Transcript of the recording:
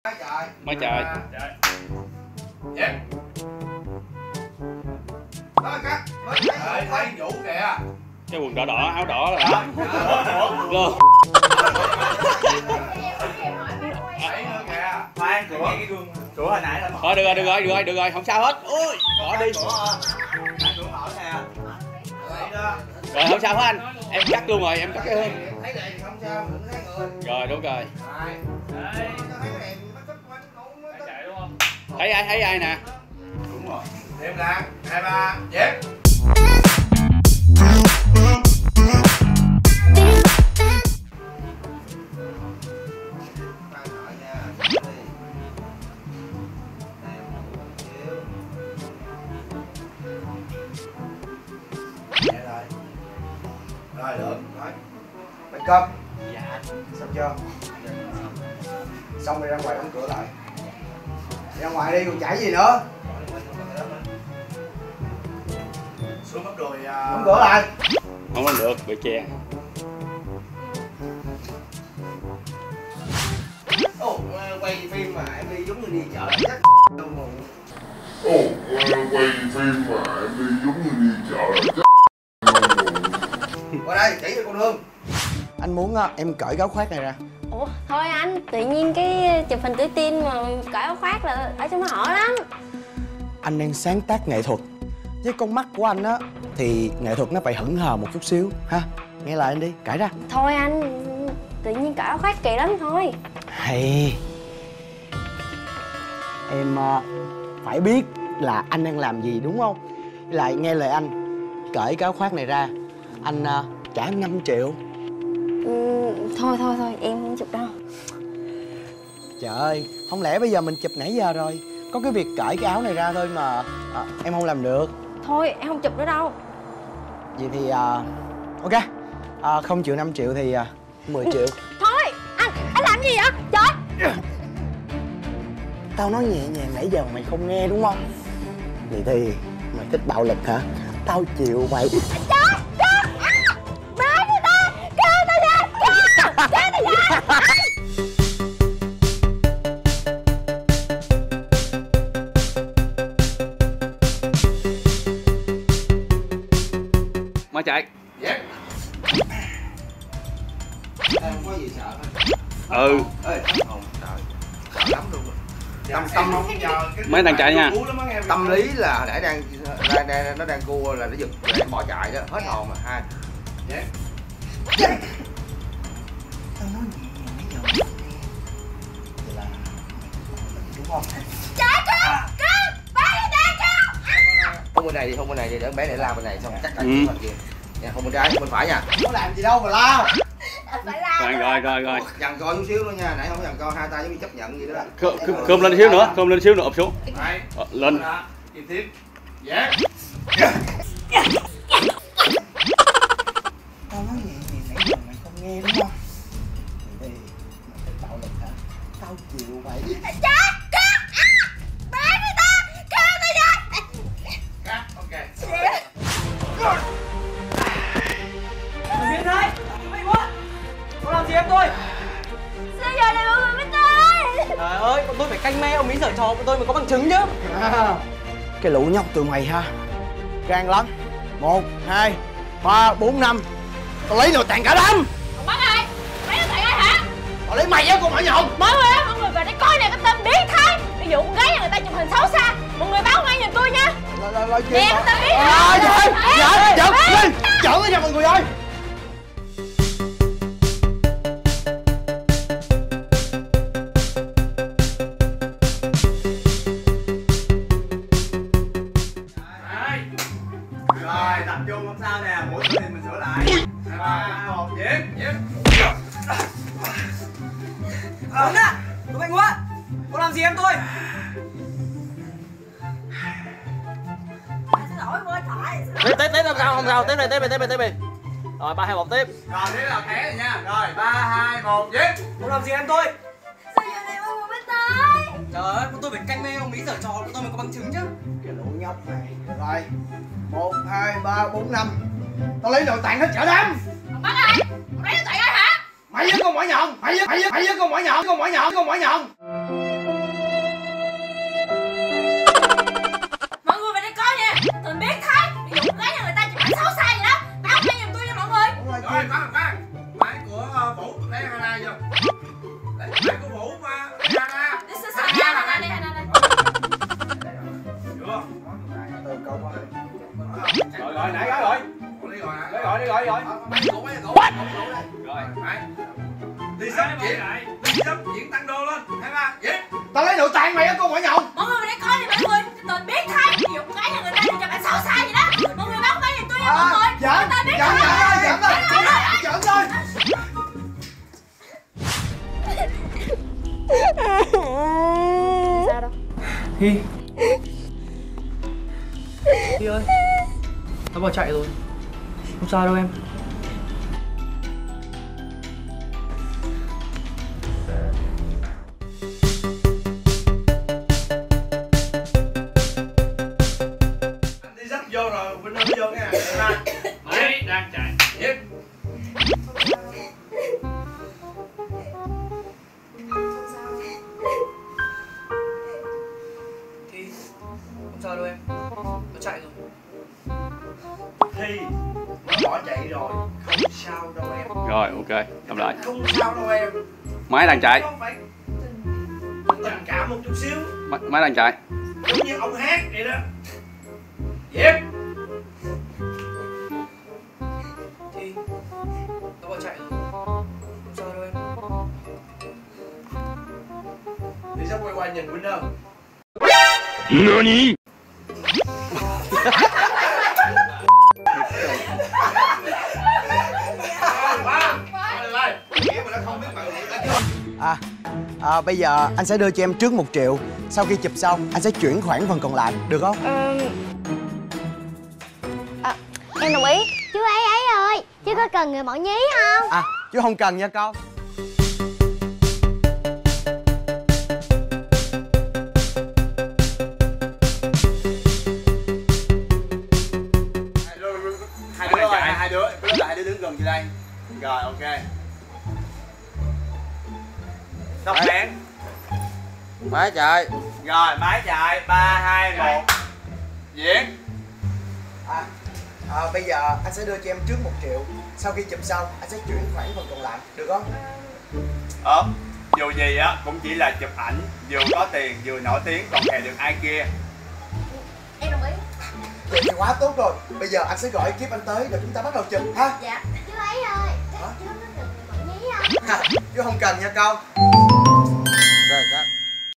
Má trời. Dẹp. Đó cắt. Thấy Vũ kìa. Cái quần đỏ đỏ, áo đỏ là luôn. Thấy nữa kìa. Khoan, cửa cái gương. Cửa hồi nãy là Thôi được rồi, không sao hết. Ui, bỏ đi. Cửa mở nè. Rồi không sao hết anh. Em cắt luôn rồi, em cắt cái hơn. Thấy đèn không sao, đừng thấy người. Rồi đúng rồi. Đây. Thấy đèn nó thích quá nó chạy đúng không? Thấy ai nè. Đúng rồi. Thêm là 2 3 dẹp. Rồi được, rồi. Bánh cơm. Dạ. Xong chưa? Xong rồi ra ngoài đóng cửa lại. Đi ra ngoài đi, còn chảy gì nữa? Xuống bắp đùi đóng cửa lại. Không có được, bị chè. Ồ, quay phim mà em đi giống như đi chợ chắc đâu mà. Ồ, quay phim mà em đi giống như đi chợ chắc. Qua đây, chỉ cho con Hương. Anh muốn em cởi cái áo khoác này ra. Ủa thôi anh, tự nhiên cái chụp hình tuổi teen mà cởi áo khoác là ở trong nó hở lắm. Anh đang sáng tác nghệ thuật. Với con mắt của anh á thì nghệ thuật nó phải hững hờ một chút xíu ha. Nghe lời anh đi, cởi ra. Thôi anh, tự nhiên cởi áo khoác kỳ lắm thôi. Hay. Em phải biết là anh đang làm gì đúng không? Lại nghe lời anh, cởi cái áo khoác này ra, anh trả em 5 triệu. Thôi em không chụp đâu. Trời ơi, không lẽ bây giờ mình chụp nãy giờ rồi, có cái việc cởi cái áo này ra thôi mà em không làm được. Thôi em không chụp nữa đâu. Vậy thì ok, không chịu 5 triệu thì 10 triệu. Thôi anh làm gì vậy trời? Tao nói nhẹ nhàng nãy giờ mày không nghe đúng không? Vậy thì mày thích bạo lực hả? Tao chịu mày. Chết bế người ta, kêu tao ra, kêu tao ra. Má chạy. Dẹp. Em không có gì sợ hết. Ừ. Ê, không, trời. Sợ lắm luôn. Tâm không giờ Mấy thằng chạy nha. tâm lý là nãy nó đang cua là nó giật để bỏ chạy đó, hết hồn mà hai. Dẹp. Tao nói nhẹ nhàng nãy giờ mày nghe. Vậy là đúng không? Chạy kêu bế người ta kêu. Không bên này đi để bé để la bên này xong chắc là bên kia. Nha, không bên trái, bên phải nha. Không có làm gì đâu mà la. Anh phải la. Rồi. Dằn co chút xíu nữa nha, nãy không dằn co hai tay giống như chấp nhận gì đó. Cơm lên xíu nữa, ụp xuống. Lên. Đi tiếp. Dạ. Tao nói nhẹ nhàng nãy giờ mày không nghe đúng không? Vậy thì mày thích bạo lực hả? Tao chịu mày. Chết bế người ta, kêu tao ra. Cắt, ok. Mày biết đấy, mày quá. Con làm gì em tôi? Sao giờ này mọi người mới tới? Trời ơi, bọn tôi phải canh me ông ý giở trò bọn tôi mới có bằng chứng chứ. Cái lũ nhóc tụi mày ha, gan lắm. 1, 2, 3, 4, 5. Tao lấy nội tạng cả đám. Còn bắt ai? Lấy nó tại ai hả? Tao lấy mày á con nhỏ nhộng. Mới quá, mọi người về đây coi nè, cái tên biến thái. Ví dụ con gái nhà người ta chụp hình xấu xa, mọi người báo ngay giùm tôi nha. Nè, cái tên biến thái. Giỡn lên cho mọi người ơi. Rồi, tập trung không sao nè, mỗi thứ thì mình sửa lại. 2, 3, 2, 1, dẹp. Đúng ạ, tụi mày quá. Con làm gì em tôi? Xin lỗi cô thoại. Tiếp không sao, tiếp này. Rồi 3, 2, 1 tiếp. Rồi, thế là té rồi nha. Rồi, 3, 2, 1, dẹp. Con làm gì em tôi? Sao giờ này mọi người mới tới? Trời ơi, bọn tôi phải canh me ông ý giở trò bọn tôi mới có bằng chứng chứ. Cái lũ nhóc này. Rồi, 1, 2, 3, 4, 5. Tao lấy nội tạng hết cả đám. Còn bắt ai? Còn lấy nó tại ai hả? Mày với con mỏ nhọn. Thi Thi ơi, nó bỏ chạy rồi. Không sao đâu em. Đi dắt vô rồi, Vinh Hưng vô nha. Máy đang chạy. Tiếp. Thi, không sao đâu em. Nó chạy rồi. Thi, nó bỏ chạy rồi, không sao đâu em. Rồi, ok, làm lại. Không sao đâu em. Máy đang chạy. Nó phải tình cảm một chút xíu. Máy đang chạy. Giống như ông hát vậy đó. Diệp. Thi, nó bỏ chạy rồi. Không sao đâu em. Đi sắp quay qua nhìn Vinh Hưng. NANI? Bây giờ anh sẽ đưa cho em trước 1 triệu. Sau khi chụp xong anh sẽ chuyển khoản phần còn lại, được không? Em đồng ý. Chú ấy ơi, chú có cần người mẫu nhí không? Chứ không cần nha con. Hai đứa đứng gần như đây. Rồi, ok. Tóc đen. Máy chạy. Rồi, máy chạy. 3, 2, 1. Diễn. Bây giờ anh sẽ đưa cho em trước 1 triệu. Sau khi chụp xong anh sẽ chuyển khoản phần còn lại, được không? Dù gì á cũng chỉ là chụp ảnh, vừa có tiền vừa nổi tiếng, còn hề được ai kia. Em đồng ý. Vậy thì quá tốt rồi. Bây giờ anh sẽ gọi ekip anh tới rồi chúng ta bắt đầu chụp ha. Dạ. Chú ấy ơi, chú có cần người mẫu nhí không? Chứ không cần nha con. Rồi, cắt.